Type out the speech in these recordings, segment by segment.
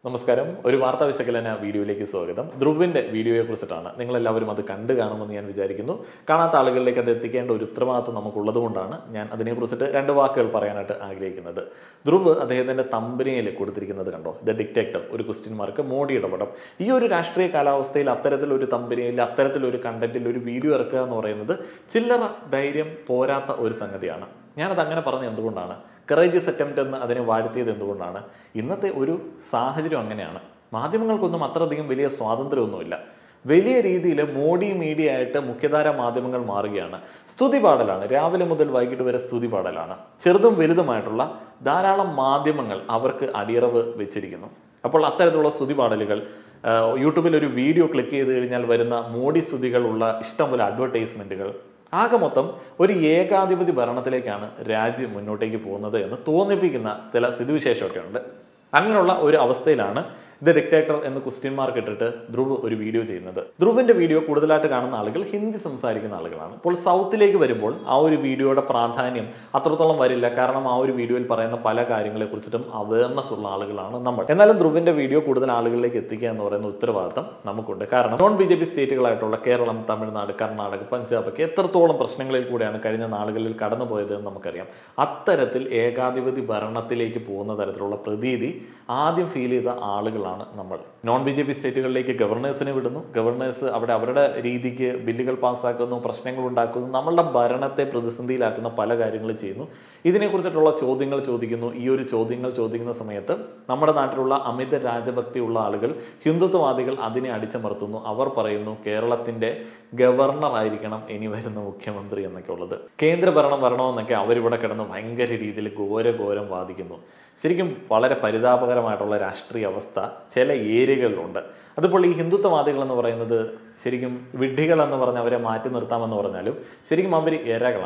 നമസ്കാരം. ഒരു വാർത്താ വിശകലന വീഡിയോയിലേക്ക് സ്വാഗതം. ധ്രുവിന്റെ വീഡിയോയെ കുറിച്ചിട്ടാണ്. നിങ്ങളെല്ലാവരും അത് കണ്ടു കാണുമെന്ന് ഞാൻ വിചാരിക്കുന്നു. കാണാത്ത ആളുകളിലേക്ക് അത് എത്തിക്കേണ്ട ഒരു ഉത്തരവാദിത്വം നമുക്കുള്ളത് കൊണ്ടാണ് ഞാൻ അതിനെക്കുറിച്ചിട്ട് രണ്ട് വാക്കുകൾ പറയാനായിട്ട് ആഗ്രഹിക്കുന്നത്. ധ്രുവ് അദ്ദേഹത്തിന്റെ തമ്പനിയിൽ കൊടുത്തിരിക്കുന്നത് കണ്ടോ? ദ ഡിക്റ്റേറ്റർ, ഒരു ക്വസ്റ്റ്യൻ മാർക്ക്, മോഡിയുടെ പടം. ഈ ഒരു രാഷ്ട്രീയ കാലാവസ്ഥയിൽ അത്തരത്തിലൊരു തമ്പനിയിൽ അത്തരത്തിലൊരു കണ്ടന്റിൽ ഒരു വീഡിയോ ഇറക്കുക എന്ന് പറയുന്നത് ചില്ലറ ധൈര്യം പോരാത്ത ഒരു സംഗതിയാണ്. ഞാനത് അങ്ങനെ പറഞ്ഞത് എന്തുകൊണ്ടാണ്? കറേജിയസ് അറ്റംപ്റ്റ് എന്ന് അതിനെ വാഴ്ത്തിയത് എന്തുകൊണ്ടാണ്? ഇന്നത്തെ ഒരു സാഹചര്യം അങ്ങനെയാണ്. മാധ്യമങ്ങൾക്കൊന്നും അത്രയധികം വലിയ സ്വാതന്ത്ര്യമൊന്നുമില്ല. വലിയ രീതിയിൽ മോഡി മീഡിയ ആയിട്ട് മുഖ്യധാര മാധ്യമങ്ങൾ മാറുകയാണ്. സ്തുതി പാടലാണ്, രാവിലെ മുതൽ വൈകിട്ട് വരെ സ്തുതി പാടലാണ്. ചെറുതും വലുതുമായിട്ടുള്ള ധാരാളം മാധ്യമങ്ങൾ അവർക്ക് അടിയറവ് വെച്ചിരിക്കുന്നു. അപ്പോൾ അത്തരത്തിലുള്ള സ്തുതി പാടലുകൾ, യൂട്യൂബിൽ ഒരു വീഡിയോ ക്ലിക്ക് ചെയ്ത് കഴിഞ്ഞാൽ വരുന്ന മോഡി സ്തുതികളുള്ള ഇഷ്ടംപോലെ അഡ്വർടൈസ്മെന്റുകൾ, ആകെ മൊത്തം ഒരു ഏകാധിപതി ഭരണത്തിലേക്കാണ് രാജ്യം മുന്നോട്ടേക്ക് പോകുന്നത് എന്ന് തോന്നിപ്പിക്കുന്ന ചില സ്ഥിതിവിശേഷമൊക്കെ ഉണ്ട്. അങ്ങനെയുള്ള ഒരു അവസ്ഥയിലാണ് ദ ഡിക്റ്റേറ്റർ എന്ന് ക്വസ്റ്റ്യൻ മാർക്ക് ഇട്ടിട്ട് ധ്രുവ് ഒരു വീഡിയോ ചെയ്യുന്നത്. ധ്രുവിന്റെ വീഡിയോ കൂടുതലായിട്ട് കാണുന്ന ആളുകൾ ഹിന്ദി സംസാരിക്കുന്ന ആളുകളാണ്. അപ്പോൾ സൗത്തിലേക്ക് വരുമ്പോൾ ആ ഒരു വീഡിയോയുടെ പ്രാധാന്യം അത്രത്തോളം വരില്ല. കാരണം ആ ഒരു വീഡിയോയിൽ പറയുന്ന പല കാര്യങ്ങളെ കുറിച്ചിട്ടും അവയർനെസ് ഉള്ള ആളുകളാണ് നമ്മൾ. എന്നാലും ധ്രുവിന്റെ വീഡിയോ കൂടുതൽ ആളുകളിലേക്ക് എത്തിക്കുക എന്ന് പറയുന്ന ഉത്തരവാദിത്തം നമുക്കുണ്ട്. കാരണം നോൺ BJP സ്റ്റേറ്റുകളായിട്ടുള്ള കേരളം, തമിഴ്നാട്, കർണാടക, പഞ്ചാബ് ഒക്കെ എത്രത്തോളം പ്രശ്നങ്ങളിൽ കൂടെയാണ് കഴിഞ്ഞ നാളുകളിൽ കടന്നുപോയത് എന്ന് നമുക്കറിയാം. അത്തരത്തിൽ ഏകാധിപതി ഭരണത്തിലേക്ക് പോകുന്ന തരത്തിലുള്ള പ്രതീതി ആദ്യം ഫീൽ ചെയ്ത ആളുകളാണ് നമ്മൾ. നോൺ BJP സ്റ്റേറ്റുകളിലേക്ക് ഗവർണേഴ്സിനെ വിടുന്നു. ഗവർണേഴ്സ് അവിടെ അവരുടെ രീതിക്ക് ബില്ലുകൾ പാസ്സാക്കുന്നു, പ്രശ്നങ്ങൾ ഉണ്ടാക്കുന്നു, നമ്മളുടെ ഭരണത്തെ പ്രതിസന്ധിയിലാക്കുന്ന പല കാര്യങ്ങളും ചെയ്യുന്നു. ഇതിനെക്കുറിച്ചിട്ടുള്ള ചോദ്യങ്ങൾ ചോദിക്കുന്നു. ഈ ഒരു ചോദ്യങ്ങൾ ചോദിക്കുന്ന സമയത്ത് നമ്മുടെ നാട്ടിലുള്ള അമിത രാജഭക്തിയുള്ള ആളുകൾ, ഹിന്ദുത്വവാദികൾ അതിനെ അടിച്ചമർത്തുന്നു. അവർ പറയുന്നു കേരളത്തിന്റെ ഗവർണർ ആയിരിക്കണം ഇനി വരുന്ന മുഖ്യമന്ത്രി എന്നൊക്കെ ഉള്ളത്. കേന്ദ്രഭരണം വരണമെന്നൊക്കെ അവരിവിടെ കിടന്ന് ഭയങ്കര രീതിയിൽ ഘോരം വാദിക്കുന്നു. ശരിക്കും വളരെ പരിതാപകരമായിട്ടുള്ള രാഷ്ട്രീയ അവസ്ഥ ചില ഏരിയകളിലുണ്ട്. അതിപ്പോൾ ഈ ഹിന്ദുത്വവാദികൾ എന്ന് പറയുന്നത് ശരിക്കും വിഡ്ഢികൾ എന്ന് പറഞ്ഞ് അവരെ മാറ്റി നിർത്താമെന്ന് പറഞ്ഞാലും ശരിക്കും അവർ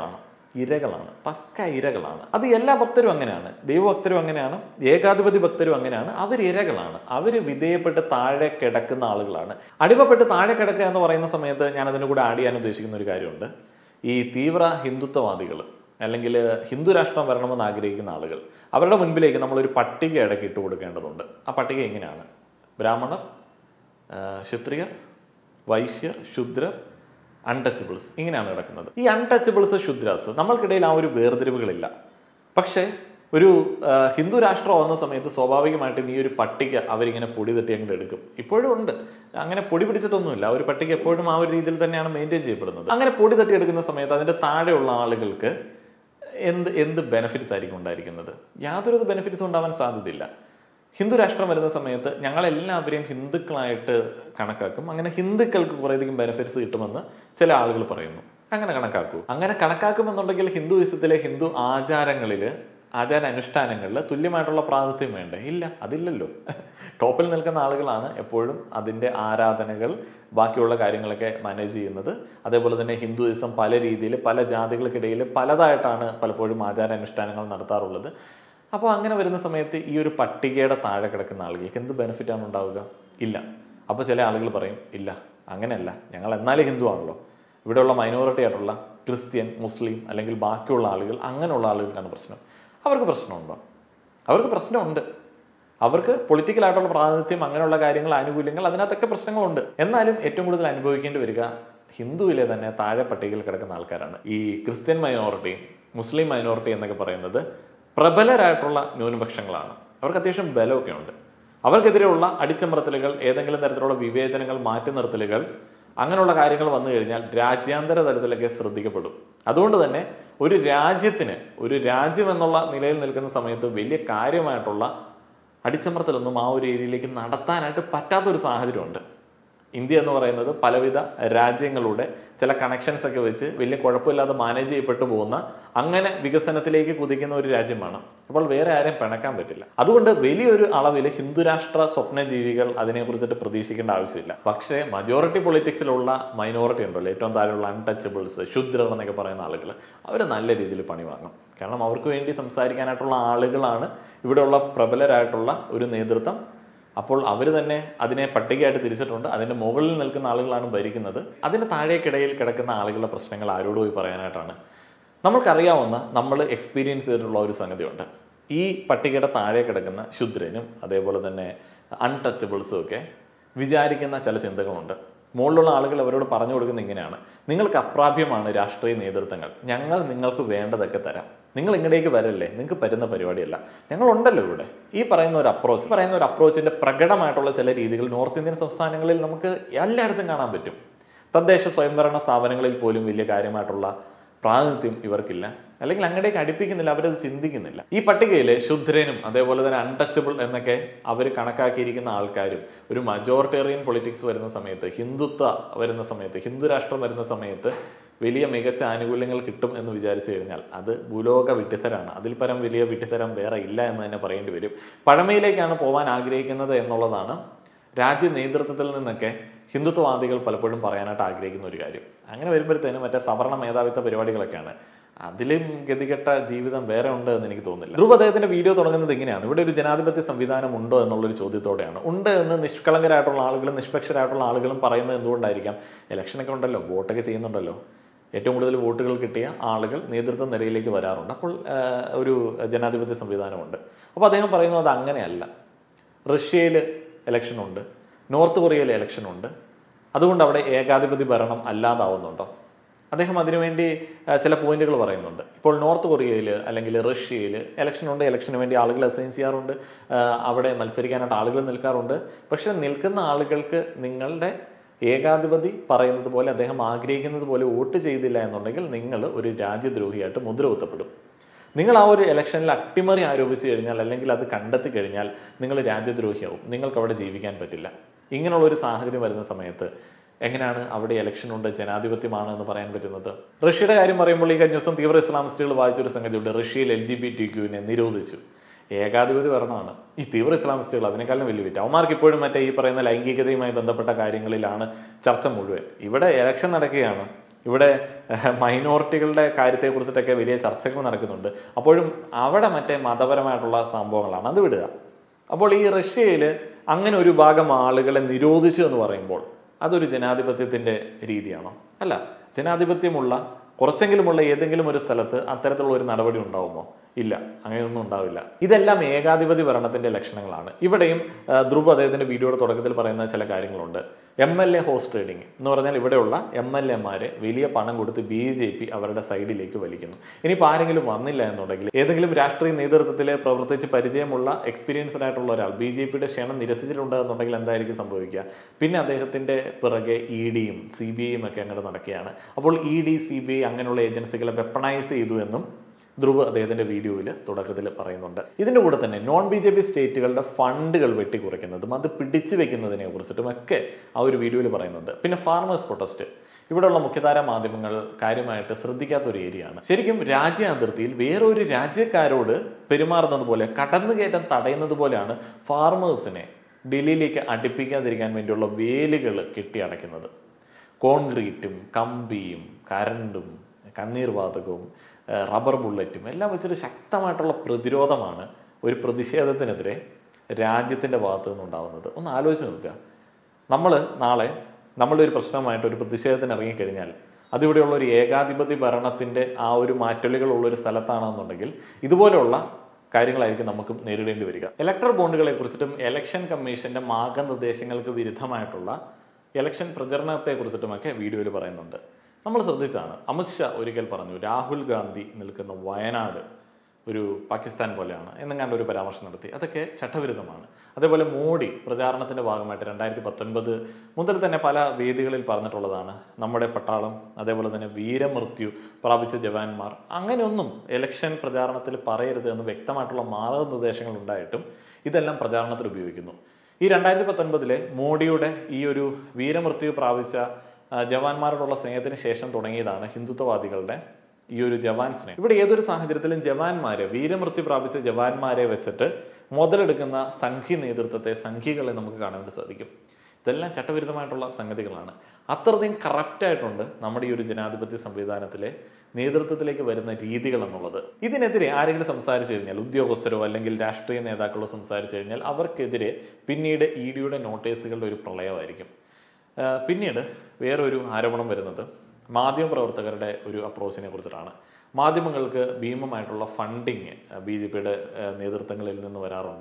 ഇരകളാണ്, പക്ക ഇരകളാണ്. അത് എല്ലാ ഭക്തരും അങ്ങനെയാണ്, ദൈവഭക്തരും അങ്ങനെയാണ്, ഏകാധിപതി ഭക്തരും അങ്ങനെയാണ്. അവർ ഇരകളാണ്. അവർ വിധേയപ്പെട്ട് താഴെ കിടക്കുന്ന ആളുകളാണ്. അടിമപ്പെട്ട് താഴെ കിടക്കുക എന്ന് പറയുന്ന സമയത്ത് ഞാൻ അതിൻ്റെ കൂടെ ആഡ് ചെയ്യാൻ ഉദ്ദേശിക്കുന്ന ഒരു കാര്യമുണ്ട്. ഈ തീവ്ര ഹിന്ദുത്വവാദികൾ അല്ലെങ്കിൽ ഹിന്ദു രാഷ്ട്രം വരണമെന്ന് ആഗ്രഹിക്കുന്ന ആളുകൾ, അവരുടെ മുൻപിലേക്ക് നമ്മളൊരു പട്ടിക ഇടയ്ക്ക് ഇട്ട് കൊടുക്കേണ്ടതുണ്ട്. ആ പട്ടിക എങ്ങനെയാണ്? ബ്രാഹ്മണർ, ക്ഷത്രിയർ, വൈശ്യർ, ശൂദ്രർ, അൺടച്ചബിൾസ്, ഇങ്ങനെയാണ് കിടക്കുന്നത്. ഈ അൺടച്ചബിൾസ്, ശൂദ്രാസ്, നമ്മൾക്കിടയിൽ ആ ഒരു വേർതിരിവുകളില്ല. പക്ഷേ ഒരു ഹിന്ദു രാഷ്ട്രം വന്ന സമയത്ത് സ്വാഭാവികമായിട്ടും ഈ ഒരു പട്ടിക അവരിങ്ങനെ പൊടി തട്ടി അങ്ങോട്ട് എടുക്കും. ഇപ്പോഴും ഉണ്ട്, അങ്ങനെ പൊടി പിടിച്ചിട്ടൊന്നുമില്ല. ഒരു പട്ടിക എപ്പോഴും ആ ഒരു രീതിയിൽ തന്നെയാണ് മെയിൻറ്റെയിൻ ചെയ്യപ്പെടുന്നത്. അങ്ങനെ പൊടി തട്ടി എടുക്കുന്ന സമയത്ത് അതിൻ്റെ താഴെയുള്ള ആളുകൾക്ക് എന്ത് ബെനിഫിറ്റ്സ് ആയിരിക്കും ഉണ്ടായിരിക്കുന്നത്? യാതൊരു ബെനിഫിറ്റ്സും ഉണ്ടാവാൻ സാധ്യതയില്ല. ഹിന്ദു രാഷ്ട്രം വരുന്ന സമയത്ത് ഞങ്ങളെല്ലാവരെയും ഹിന്ദുക്കളായിട്ട് കണക്കാക്കും. അങ്ങനെ ഹിന്ദുക്കൾക്ക് കുറേയധികം ബെനിഫിറ്റ്സ് കിട്ടുമെന്ന് ചില ആളുകൾ പറയുന്നു. അങ്ങനെ കണക്കാക്കൂ. അങ്ങനെ കണക്കാക്കുമെന്നുണ്ടെങ്കിൽ ഹിന്ദുയിസത്തിലെ ഹിന്ദു ആചാര അനുഷ്ഠാനങ്ങളിൽ തുല്യമായിട്ടുള്ള പ്രാതിനിധ്യം വേണ്ടേ? ഇല്ല, അതില്ലല്ലോ. ടോപ്പിൽ നിൽക്കുന്ന ആളുകളാണ് എപ്പോഴും അതിൻ്റെ ആരാധനകൾ, ബാക്കിയുള്ള കാര്യങ്ങളൊക്കെ മാനേജ് ചെയ്യുന്നത്. അതേപോലെ തന്നെ ഹിന്ദുയിസം പല രീതിയിൽ പല ജാതികൾക്കിടയിൽ പലതായിട്ടാണ് പലപ്പോഴും ആചാരാനുഷ്ഠാനങ്ങൾ നടത്താറുള്ളത്. അപ്പോൾ അങ്ങനെ വരുന്ന സമയത്ത് ഈ ഒരു പട്ടികയുടെ താഴെ കിടക്കുന്ന ആളുകൾക്ക് എന്ത് ബെനിഫിറ്റാണ് ഉണ്ടാവുക? ഇല്ല. അപ്പോൾ ചില ആളുകൾ പറയും, ഇല്ല അങ്ങനെയല്ല, ഞങ്ങൾ എന്നാലും ഹിന്ദു ആണല്ലോ. ഇവിടെയുള്ള മൈനോറിറ്റി ആയിട്ടുള്ള ക്രിസ്ത്യൻ, മുസ്ലിം അല്ലെങ്കിൽ ബാക്കിയുള്ള ആളുകൾ, അങ്ങനെയുള്ള ആളുകൾക്കാണ് പ്രശ്നം. അവർക്ക് പ്രശ്നമുണ്ടോ? അവർക്ക് പ്രശ്നമുണ്ട്. അവർക്ക് പൊളിറ്റിക്കലായിട്ടുള്ള പ്രാതിനിധ്യം, അങ്ങനെയുള്ള കാര്യങ്ങൾ, ആനുകൂല്യങ്ങൾ, അതിനകത്തൊക്കെ പ്രശ്നങ്ങളുണ്ട്. എന്നാലും ഏറ്റവും കൂടുതൽ അനുഭവിക്കേണ്ടി വരിക ഹിന്ദുവിലെ തന്നെ താഴെ പട്ടികയിൽ കിടക്കുന്ന ആൾക്കാരാണ്. ഈ ക്രിസ്ത്യൻ മൈനോറിറ്റി, മുസ്ലിം മൈനോറിറ്റി എന്നൊക്കെ പറയുന്നത് പ്രബലരായിട്ടുള്ള ന്യൂനപക്ഷങ്ങളാണ്. അവർക്ക് അത്യാവശ്യം ബലമൊക്കെ ഉണ്ട്. അവർക്കെതിരെയുള്ള അടിച്ചമർത്തലുകൾ, ഏതെങ്കിലും തരത്തിലുള്ള വിവേചനങ്ങൾ, മാറ്റി നിർത്തലുകൾ, അങ്ങനെയുള്ള കാര്യങ്ങൾ വന്നു കഴിഞ്ഞാൽ രാജ്യാന്തര തലത്തിലൊക്കെ ശ്രദ്ധിക്കപ്പെടും. അതുകൊണ്ട് തന്നെ ഒരു രാജ്യം എന്നുള്ള നിലയിൽ നിൽക്കുന്ന സമയത്ത് വലിയ കാര്യമായിട്ടുള്ള അടിച്ചമർത്തലൊന്നും ആ ഒരു ഏരിയയിലേക്ക് നടത്താനായിട്ട് പറ്റാത്തൊരു സാഹചര്യമുണ്ട്. ഇന്ത്യ എന്ന് പറയുന്നത് പലവിധ രാജ്യങ്ങളുടെ ചില കണക്ഷൻസ് ഒക്കെ വെച്ച് വലിയ കുഴപ്പമില്ലാതെ മാനേജ് ചെയ്യപ്പെട്ടു പോകുന്ന, അങ്ങനെ വികസനത്തിലേക്ക് കുതിക്കുന്ന ഒരു രാജ്യമാണ്. അപ്പോൾ വേറെ ആരെയും പിണക്കാൻ പറ്റില്ല. അതുകൊണ്ട് വലിയൊരു അളവിൽ ഹിന്ദുരാഷ്ട്ര സ്വപ്നജീവികൾ അതിനെക്കുറിച്ചിട്ട് പ്രതീക്ഷിക്കേണ്ട ആവശ്യമില്ല. പക്ഷേ മജോറിറ്റി പൊളിറ്റിക്സിലുള്ള മൈനോറിറ്റി ഉണ്ടല്ലോ, ഏറ്റവും താഴെയുള്ള അൺടച്ചബിൾസ്, ശൂദ്രർ എന്നൊക്കെ പറയുന്ന ആളുകൾ, അവർ നല്ല രീതിയിൽ പണി വാങ്ങും. കാരണം അവർക്ക് വേണ്ടി സംസാരിക്കാനായിട്ടുള്ള ആളുകളാണ് ഇവിടെയുള്ള പ്രബലരായിട്ടുള്ള ഒരു നേതൃത്വം. അപ്പോൾ അവർ തന്നെ അതിനെ പട്ടികയായിട്ട് തിരിച്ചിട്ടുണ്ട്. അതിൻ്റെ മുകളിൽ നിൽക്കുന്ന ആളുകളാണ് ഭരിക്കുന്നത്. അതിന് താഴേക്കിടയിൽ കിടക്കുന്ന ആളുകളുടെ പ്രശ്നങ്ങൾ ആരോട് പോയി പറയാനായിട്ടാണ്? നമ്മൾക്കറിയാവുന്ന, നമ്മൾ എക്സ്പീരിയൻസ് ചെയ്തിട്ടുള്ള ഒരു സംഗതിയുണ്ട്. ഈ പട്ടികയുടെ താഴെ കിടക്കുന്ന ശൂദ്രനും അതേപോലെ തന്നെ അൺടച്ചബിൾസും ഒക്കെ വിചാരിക്കുന്ന ചില ചിന്തകളുണ്ട്. മുകളിലുള്ള ആളുകൾ അവരോട് പറഞ്ഞു കൊടുക്കുന്നത് ഇങ്ങനെയാണ്: നിങ്ങൾക്ക് അപ്രാപ്യമാണ് രാഷ്ട്രീയ നേതൃത്വങ്ങൾ, ഞങ്ങൾ നിങ്ങൾക്ക് വേണ്ടതൊക്കെ തരാം, നിങ്ങൾ ഇങ്ങടേക്ക് വരല്ലേ, നിങ്ങൾക്ക് പറ്റുന്ന പരിപാടിയല്ല, ഞങ്ങളുണ്ടല്ലോ ഇവിടെ. ഈ പറയുന്ന ഒരു അപ്രോച്ചിന്റെ പ്രകടമായിട്ടുള്ള ചില രീതികൾ നോർത്ത് ഇന്ത്യൻ സംസ്ഥാനങ്ങളിൽ നമുക്ക് എല്ലായിടത്തും കാണാൻ പറ്റും. തദ്ദേശ സ്വയംഭരണ സ്ഥാപനങ്ങളിൽ പോലും വലിയ കാര്യമായിട്ടുള്ള പ്രാതിനിധ്യം ഇവർക്കില്ല, അല്ലെങ്കിൽ അങ്ങടേക്ക് അടുപ്പിക്കുന്നില്ല, അവരത് ചിന്തിക്കുന്നില്ല. ഈ പട്ടികയിൽ ശുദ്രനും അതേപോലെ തന്നെ അൺടച്ചബിൾ എന്നൊക്കെ അവർ കണക്കാക്കിയിരിക്കുന്ന ആൾക്കാരും ഒരു മജോറിറ്റേറിയൻ പൊളിറ്റിക്സ് വരുന്ന സമയത്ത്, ഹിന്ദുത്വ വരുന്ന സമയത്ത്, ഹിന്ദു രാഷ്ട്രം വരുന്ന സമയത്ത് വലിയ മികച്ച ആനുകൂല്യങ്ങൾ കിട്ടും എന്ന് വിചാരിച്ചു കഴിഞ്ഞാൽ അത് ഭൂലോക വിഡ്ഢിത്തരാണ്. അതിൽ പരം വലിയ വിഡ്ഢിത്തരം വേറെ ഇല്ല എന്ന് തന്നെ പറയേണ്ടി വരും. പഴമയിലേക്കാണ് പോകാൻ ആഗ്രഹിക്കുന്നത് എന്നുള്ളതാണ് രാജ്യ നേതൃത്വത്തിൽ നിന്നൊക്കെ ഹിന്ദുത്വവാദികൾ പലപ്പോഴും പറയാനായിട്ട് ആഗ്രഹിക്കുന്ന ഒരു കാര്യം. അങ്ങനെ വരുമ്പോഴത്തേനും മറ്റേ സവർണ മേധാവിത്വ പരിപാടികളൊക്കെയാണ്. അതിലും ഗതികെട്ട ജീവിതം വേറെ ഉണ്ട് എന്ന് എനിക്ക് തോന്നുന്നില്ല. ധ്രുവ് അദ്ദേഹത്തിന്റെ വീഡിയോ തുടങ്ങുന്നത് ഇങ്ങനെയാണ്: ഇവിടെ ഒരു ജനാധിപത്യ സംവിധാനം ഉണ്ടോ എന്നുള്ളൊരു ചോദ്യത്തോടെയാണ്. ഉണ്ട് എന്ന് നിഷ്കളങ്കരായിട്ടുള്ള ആളുകളും നിഷ്പക്ഷരായിട്ടുള്ള ആളുകളും പറയുന്നത് എന്തുകൊണ്ടായിരിക്കാം? ഇലക്ഷനൊക്കെ ഉണ്ടല്ലോ, വോട്ടൊക്കെ ചെയ്യുന്നുണ്ടല്ലോ, ഏറ്റവും കൂടുതൽ വോട്ടുകൾ കിട്ടിയ ആളുകൾ നേതൃത്വ നിരയിലേക്ക് വരാറുണ്ട്. അപ്പോൾ ഒരു ജനാധിപത്യ സംവിധാനമുണ്ട്. അപ്പോൾ അദ്ദേഹം പറയുന്നത് അത് അങ്ങനെയല്ല. റഷ്യയിൽ ഇലക്ഷനുണ്ട്, നോർത്ത് കൊറിയയിൽ ഇലക്ഷനുണ്ട്, അതുകൊണ്ട് അവിടെ ഏകാധിപതി ഭരണം അല്ലാതാവുന്നുണ്ടോ? അദ്ദേഹം അതിനുവേണ്ടി ചില പോയിന്റുകൾ പറയുന്നുണ്ട്. ഇപ്പോൾ നോർത്ത് കൊറിയയിൽ അല്ലെങ്കിൽ റഷ്യയിൽ ഇലക്ഷനുണ്ട്, ഇലക്ഷന് വേണ്ടി ആളുകൾ അസൈൻ ചെയ്യാറുണ്ട്, അവിടെ മത്സരിക്കാനായിട്ട് ആളുകൾ നിൽക്കാറുണ്ട്. പക്ഷെ നിൽക്കുന്ന ആളുകൾക്ക് നിങ്ങളുടെ ഏകാധിപതി പറയുന്നത് പോലെ, അദ്ദേഹം ആഗ്രഹിക്കുന്നത് പോലെ വോട്ട് ചെയ്തില്ല എന്നുണ്ടെങ്കിൽ നിങ്ങൾ ഒരു രാജ്യദ്രോഹിയായിട്ട് മുദ്ര കുത്തപ്പെടും. നിങ്ങൾ ആ ഒരു ഇലക്ഷനിൽ അട്ടിമറി ആരോപിച്ചു കഴിഞ്ഞാൽ, അല്ലെങ്കിൽ അത് കണ്ടെത്തി കഴിഞ്ഞാൽ നിങ്ങൾ രാജ്യദ്രോഹിയാവും, നിങ്ങൾക്ക് അവിടെ ജീവിക്കാൻ പറ്റില്ല. ഇങ്ങനെയുള്ള ഒരു സാഹചര്യം വരുന്ന സമയത്ത് എങ്ങനെയാണ് അവിടെ ഇലക്ഷനുണ്ട്, ജനാധിപത്യമാണ് എന്ന് പറയാൻ പറ്റുന്നത്? റഷ്യയുടെ കാര്യം പറയുമ്പോൾ ഈ കഴിഞ്ഞ ദിവസം തീവ്ര ഇസ്ലാമിസ്റ്റുകൾ വായിച്ചൊരു സംഗതിയുണ്ട്: റഷ്യയിൽ LGBTQ-നെ നിരോധിച്ചു. ഏകാധിപതി ഭരണമാണ്. ഈ തീവ്ര ഇസ്ലാമിസ്റ്റുകൾ അതിനേക്കാളും വലിയ വിറ്റ്. അവന്മാർക്ക് ഇപ്പോഴും മറ്റേ ഈ പറയുന്ന ലൈംഗികതയുമായി ബന്ധപ്പെട്ട കാര്യങ്ങളിലാണ് ചർച്ച മുഴുവൻ. ഇവിടെ ഇലക്ഷൻ നടക്കുകയാണ്, ഇവിടെ മൈനോറിറ്റികളുടെ കാര്യത്തെക്കുറിച്ചിട്ടൊക്കെ വലിയ ചർച്ചകൾ നടക്കുന്നുണ്ട്. അപ്പോഴും അവിടെ മറ്റേ മതപരമായിട്ടുള്ള സംഭവങ്ങളാണ്, അത് വിടുക. അപ്പോൾ ഈ റഷ്യയിൽ അങ്ങനെ ഒരു ഭാഗം ആളുകളെ നിരോധിച്ചു എന്ന് പറയുമ്പോൾ അതൊരു ജനാധിപത്യത്തിൻ്റെ രീതിയാണോ? അല്ല. ജനാധിപത്യമുള്ള കുറച്ചെങ്കിലുമുള്ള ഏതെങ്കിലും ഒരു സ്ഥലത്ത് അത്തരത്തിലുള്ള ഒരു നടപടി ഉണ്ടാവുമോ? ഇല്ല, അങ്ങനെയൊന്നും ഉണ്ടാവില്ല. ഇതെല്ലാം ഏകാധിപതി ഭരണത്തിന്റെ ലക്ഷണങ്ങളാണ്. ഇവിടെയും ധ്രുവ് അദ്ദേഹത്തിന്റെ വീഡിയോയുടെ തുടക്കത്തിൽ പറയുന്ന ചില കാര്യങ്ങളുണ്ട്. MLA ഹോസ്റ്റ് ട്രേഡിംഗ് എന്ന് പറഞ്ഞാൽ ഇവിടെയുള്ള MLA-മാരെ വലിയ പണം കൊടുത്ത് BJP അവരുടെ സൈഡിലേക്ക് വലിക്കുന്നു. ഇനിയിപ്പോൾ ആരെങ്കിലും വന്നില്ല എന്നുണ്ടെങ്കിൽ, ഏതെങ്കിലും രാഷ്ട്രീയ നേതൃത്വത്തിൽ പ്രവർത്തിച്ച് പരിചയമുള്ള എക്സ്പീരിയൻസ്ഡ് ആയിട്ടുള്ള ഒരാൾ BJP-യുടെ ക്ഷണം നിരസിച്ചിട്ടുണ്ട് എന്നുണ്ടെങ്കിൽ എന്തായിരിക്കും സംഭവിക്കുക? പിന്നെ അദ്ദേഹത്തിന്റെ പിറകെ ED-യും CBI-യും ഒക്കെ അങ്ങോട്ട് നടക്കുകയാണ്. അപ്പോൾ ED, CBI അങ്ങനെയുള്ള ഏജൻസികളെ വെപ്പണൈസ് ചെയ്തു എന്നും ധ്രുവ് അദ്ദേഹത്തിന്റെ വീഡിയോയിൽ തുടക്കത്തിൽ പറയുന്നുണ്ട്. ഇതിൻ്റെ കൂടെ തന്നെ BJP സ്റ്റേറ്റുകളുടെ ഫണ്ടുകൾ വെട്ടിക്കുറയ്ക്കുന്നതും അത് പിടിച്ചു വെക്കുന്നതിനെ കുറിച്ചിട്ടും ഒക്കെ ആ ഒരു വീഡിയോയിൽ പറയുന്നുണ്ട്. പിന്നെ ഫാർമേഴ്സ് പ്രൊട്ടസ്റ്റ്, ഇവിടെയുള്ള മുഖ്യധാര മാധ്യമങ്ങൾ കാര്യമായിട്ട് ശ്രദ്ധിക്കാത്ത ഒരു ഏരിയയാണ്. ശരിക്കും രാജ്യാതിർത്തിയിൽ വേറൊരു രാജ്യക്കാരോട് പെരുമാറുന്നത് പോലെ, കടന്നുകയറ്റം തടയുന്നത് പോലെയാണ് ഫാർമേഴ്സിനെ ഡൽഹിയിലേക്ക് അടുപ്പിക്കാതിരിക്കാൻ വേണ്ടിയുള്ള വേലുകൾ കെട്ടിയടയ്ക്കുന്നത്. കോൺക്രീറ്റും കമ്പിയും കരണ്ടും കണ്ണീർവാതകവും റബ്ബർ ബുള്ളറ്റും എല്ലാം വെച്ചിട്ട് ശക്തമായിട്ടുള്ള പ്രതിരോധമാണ് ഒരു പ്രതിഷേധത്തിനെതിരെ രാജ്യത്തിൻ്റെ ഭാഗത്തു നിന്നുണ്ടാകുന്നത്. ഒന്ന് ആലോചിച്ച് നോക്കുക. നാളെ നമ്മളുടെ ഒരു പ്രശ്നമായിട്ട് ഒരു പ്രതിഷേധത്തിന് ഇറങ്ങിക്കഴിഞ്ഞാൽ അതിവിടെയുള്ള ഒരു ഏകാധിപതി ഭരണത്തിൻ്റെ ആ ഒരു മാറ്റൊലികളുള്ളൊരു സ്ഥലത്താണെന്നുണ്ടെങ്കിൽ ഇതുപോലെയുള്ള കാര്യങ്ങളായിരിക്കും നമുക്ക് നേരിടേണ്ടി വരിക. ഇലക്ടർ ബോണ്ടുകളെ കുറിച്ചിട്ടും ഇലക്ഷൻ കമ്മീഷന്റെ മാർഗനിർദ്ദേശങ്ങൾക്ക് വിരുദ്ധമായിട്ടുള്ള ഇലക്ഷൻ പ്രചരണത്തെക്കുറിച്ചിട്ടുമൊക്കെ വീഡിയോയിൽ പറയുന്നുണ്ട്. നമ്മൾ ശ്രദ്ധിച്ചാണ്. അമിത്ഷാ ഒരിക്കൽ പറഞ്ഞു രാഹുൽ ഗാന്ധി നിൽക്കുന്ന വയനാട് ഒരു പാകിസ്ഥാൻ പോലെയാണ് എന്നെങ്ങാണ്ട് ഒരു പരാമർശം നടത്തി. അതൊക്കെ ചട്ടവിരുദ്ധമാണ്. അതേപോലെ മോഡി പ്രചാരണത്തിൻ്റെ ഭാഗമായിട്ട് 2019 മുതൽ തന്നെ പല വേദികളിൽ പറഞ്ഞിട്ടുള്ളതാണ് നമ്മുടെ പട്ടാളം, അതേപോലെ തന്നെ വീരമൃത്യു പ്രാപിച്ച ജവാന്മാർ, അങ്ങനെയൊന്നും ഇലക്ഷൻ പ്രചാരണത്തിൽ പറയരുത് എന്ന് വ്യക്തമായിട്ടുള്ള മാർഗനിർദ്ദേശങ്ങൾ ഉണ്ടായിട്ടും ഇതെല്ലാം പ്രചാരണത്തിൽ ഉപയോഗിക്കുന്നു. ഈ 2019 മോഡിയുടെ ഈ ഒരു വീരമൃത്യു പ്രാപിച്ച ജവാന്മാരോടുള്ള സ്നേഹത്തിന് ശേഷം തുടങ്ങിയതാണ് ഹിന്ദുത്വവാദികളുടെ ഈ ഒരു ജവാൻ സ്നേഹം. ഇവിടെ ഏതൊരു സാഹചര്യത്തിലും ജവാന്മാരെ, വീരമൃത്യു പ്രാപിച്ച ജവാന്മാരെ വെച്ചിട്ട് മുതലെടുക്കുന്ന സംഘി നേതൃത്വത്തെ, സംഘികളെ നമുക്ക് കാണാൻ സാധിക്കും. ഇതെല്ലാം ചട്ടവിരുദ്ധമായിട്ടുള്ള സംഗതികളാണ്. അത്രയധികം കറക്റ്റായിട്ടുണ്ട് നമ്മുടെ ഈ ഒരു ജനാധിപത്യ സംവിധാനത്തിലെ നേതൃത്വത്തിലേക്ക് വരുന്ന രീതികൾ എന്നുള്ളത്. ഇതിനെതിരെ ആരെങ്കിലും സംസാരിച്ചു കഴിഞ്ഞാൽ, ഉദ്യോഗസ്ഥരോ അല്ലെങ്കിൽ രാഷ്ട്രീയ നേതാക്കളോ സംസാരിച്ചു കഴിഞ്ഞാൽ അവർക്കെതിരെ പിന്നീട് ED-യുടെ നോട്ടീസുകളുടെ ഒരു പ്രളയമായിരിക്കും. പിന്നീട് വേറൊരു ആരോപണം വരുന്നത് മാധ്യമപ്രവർത്തകരുടെ ഒരു അപ്രോച്ചിനെ കുറിച്ചിട്ടാണ്. മാധ്യമങ്ങൾക്ക് ഭീമമായിട്ടുള്ള ഫണ്ടിങ് BJP-യുടെ നേതൃത്വങ്ങളിൽ നിന്ന് വരാറുണ്ട്.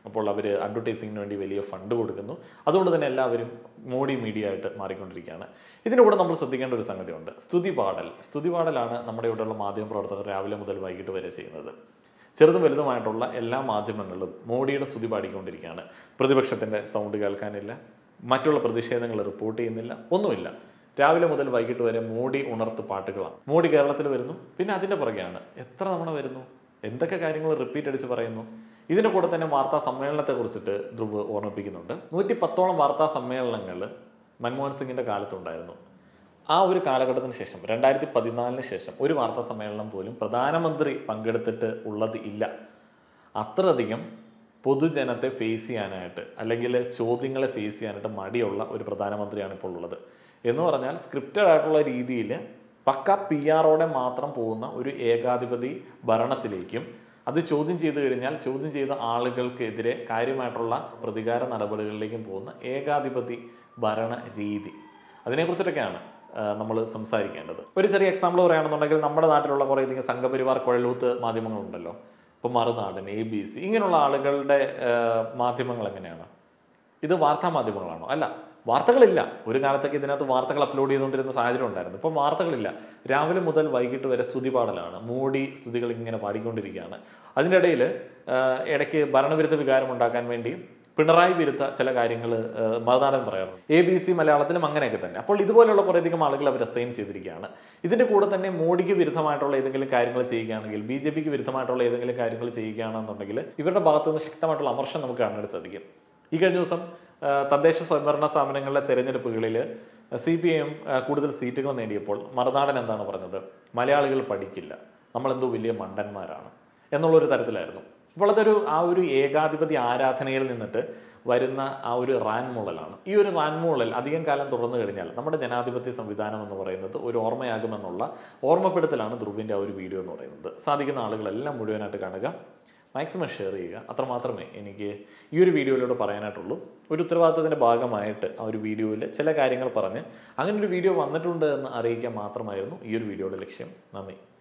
അപ്പോൾ അവർ അഡ്വർടൈസിങ്ങിന് വേണ്ടി വലിയ ഫണ്ട് കൊടുക്കുന്നു. അതുകൊണ്ട് തന്നെ എല്ലാവരും മോഡി മീഡിയ ആയിട്ട് മാറിക്കൊണ്ടിരിക്കുകയാണ്. ഇതിൻ്റെ കൂടെ നമ്മൾ ശ്രദ്ധിക്കേണ്ട ഒരു സംഗതിയുണ്ട്. സ്തുതിപാടലാണ് നമ്മുടെ ഇവിടെയുള്ള മാധ്യമപ്രവർത്തകർ രാവിലെ മുതൽ വൈകിട്ട് വരെ ചെയ്യുന്നത്. ചെറുതും വലുതുമായിട്ടുള്ള എല്ലാ മാധ്യമങ്ങളിലും മോഡിയുടെ സ്തുതി പാടിക്കൊണ്ടിരിക്കുകയാണ്. പ്രതിപക്ഷത്തിൻ്റെ സൗണ്ട് കേൾക്കാനില്ല, മറ്റുള്ള പ്രതിഷേധങ്ങൾ റിപ്പോർട്ട് ചെയ്യുന്നില്ല, ഒന്നുമില്ല. രാവിലെ മുതൽ വൈകിട്ട് വരെ മോഡി ഉണർത്ത് പാട്ടുകളാണ്. മോഡി കേരളത്തിൽ വരുന്നു, പിന്നെ അതിൻ്റെ പുറകെയാണ് എത്ര തവണ വരുന്നു, എന്തൊക്കെ കാര്യങ്ങൾ റിപ്പീറ്റ് അടിച്ച് പറയുന്നു. ഇതിൻ്റെ കൂടെ തന്നെ വാർത്താ സമ്മേളനത്തെ കുറിച്ചിട്ട് ധ്രുവ് ഓർമ്മിപ്പിക്കുന്നുണ്ട്. 110ഓളം വാർത്താ സമ്മേളനങ്ങൾ മൻമോഹൻ സിംഗിൻ്റെ കാലത്തുണ്ടായിരുന്നു. ആ ഒരു കാലഘട്ടത്തിന് ശേഷം 2014 ശേഷം ഒരു വാർത്താ സമ്മേളനം പോലും പ്രധാനമന്ത്രി പങ്കെടുത്തിട്ട് ഉള്ളത് ഇല്ല. അത്രയധികം പൊതുജനത്തെ ഫേസ് ചെയ്യാനായിട്ട് അല്ലെങ്കിൽ ചോദ്യങ്ങളെ ഫേസ് ചെയ്യാനായിട്ട് മടിയുള്ള ഒരു പ്രധാനമന്ത്രിയാണ് ഇപ്പോൾ ഉള്ളത്. എന്ന് പറഞ്ഞാൽ സ്ക്രിപ്റ്റഡ് ആയിട്ടുള്ള രീതിയിൽ പക്ക PR-ഓടെ മാത്രം പോകുന്ന ഒരു ഏകാധിപതി ഭരണത്തിലേക്കും അത് ചോദ്യം ചെയ്ത് കഴിഞ്ഞാൽ ചോദ്യം ചെയ്ത ആളുകൾക്കെതിരെ കാര്യമായിട്ടുള്ള പ്രതികാര നടപടികളിലേക്കും പോകുന്ന ഏകാധിപതി ഭരണ രീതി, അതിനെക്കുറിച്ചിട്ടൊക്കെയാണ് നമ്മൾ സംസാരിക്കേണ്ടത്. ഒരു ചെറിയ എക്സാമ്പിൾ പറയുകയാണെന്നുണ്ടെങ്കിൽ നമ്മുടെ നാട്ടിലുള്ള കുറേയധികം സംഘപരിവാർ കുഴലൂത്ത് മാധ്യമങ്ങളുണ്ടല്ലോ. ഇപ്പോൾ മറുനാടൻ, ABC ഇങ്ങനെയുള്ള ആളുകളുടെ മാധ്യമങ്ങൾ എങ്ങനെയാണ്? ഇത് വാർത്താ മാധ്യമങ്ങളാണോ? അല്ല, വാർത്തകളില്ല. ഒരു കാലത്തൊക്കെ ഇതിനകത്ത് വാർത്തകൾ അപ്ലോഡ് ചെയ്തുകൊണ്ടിരുന്ന സാഹചര്യം ഉണ്ടായിരുന്നു. ഇപ്പം വാർത്തകളില്ല. രാവിലെ മുതൽ വൈകിട്ട് വരെ സ്തുതിപാടലാണ്. മോഡി സ്തുതികൾ ഇങ്ങനെ പാടിക്കൊണ്ടിരിക്കുകയാണ്. അതിൻ്റെ ഇടയിൽ ഇടയ്ക്ക് ഭരണവിരുദ്ധ വികാരം ഉണ്ടാക്കാൻ വേണ്ടി പിണറായി വിരുദ്ധ ചില കാര്യങ്ങൾ മറുനാടൻ പറയാറുണ്ട്. ABC മലയാളത്തിലും അങ്ങനെയൊക്കെ തന്നെ. അപ്പോൾ ഇതുപോലെയുള്ള കുറേയധികം ആളുകൾ അവർ അസൈൻ ചെയ്തിരിക്കുകയാണ്. ഇതിൻ്റെ കൂടെ തന്നെ മോഡിക്ക് വിരുദ്ധമായിട്ടുള്ള ഏതെങ്കിലും കാര്യങ്ങൾ ചെയ്യുകയാണെങ്കിൽ, BJPക്ക് വിരുദ്ധമായിട്ടുള്ള ഏതെങ്കിലും കാര്യങ്ങൾ ചെയ്യുകയാണെന്നുണ്ടെങ്കിൽ ഇവരുടെ ഭാഗത്തു നിന്ന് ശക്തമായിട്ടുള്ള അമർഷം നമുക്ക് കാണാനായിട്ട് സാധിക്കും. ഈ കഴിഞ്ഞ ദിവസം തദ്ദേശ സ്വയംഭരണ സ്ഥാപനങ്ങളിലെ തെരഞ്ഞെടുപ്പുകളിൽ CPIM കൂടുതൽ സീറ്റുകൾ നേടിയപ്പോൾ മറുനാടൻ എന്താണ് പറഞ്ഞത്? മലയാളികൾ പഠിക്കില്ല, നമ്മളെന്തോ വലിയ മണ്ടന്മാരാണ് എന്നുള്ളൊരു തരത്തിലായിരുന്നു. അപ്പോൾ അതൊരു ആ ഒരു ഏകാധിപതി ആരാധനയിൽ നിന്നിട്ട് വരുന്ന ആ ഒരു റാൻമൂളലാണ്. ഈ ഒരു റാൻമൂളൽ അധികം കാലം തുടർന്നു കഴിഞ്ഞാൽ നമ്മുടെ ജനാധിപത്യ സംവിധാനം എന്ന് പറയുന്നത് ഒരു ഓർമ്മയാകുമെന്നുള്ള ഓർമ്മപ്പെടുത്തലാണ് ധ്രുവിൻ്റെ ആ ഒരു വീഡിയോ എന്ന് പറയുന്നത്. സാധിക്കുന്ന ആളുകളെല്ലാം മുഴുവനായിട്ട് കാണുക, മാക്സിമം ഷെയർ ചെയ്യുക. അത്രമാത്രമേ എനിക്ക് ഈ ഒരു വീഡിയോയിലൂടെ പറയാനായിട്ടുള്ളൂ. ഒരു ഉത്തരവാദിത്തത്തിൻ്റെ ഭാഗമായിട്ട് ആ ഒരു വീഡിയോയിൽ ചില കാര്യങ്ങൾ പറഞ്ഞ് അങ്ങനെ ഒരു വീഡിയോ വന്നിട്ടുണ്ട് എന്ന് അറിയിക്കാൻ മാത്രമായിരുന്നു ഈ ഒരു വീഡിയോയുടെ ലക്ഷ്യം. നന്ദി.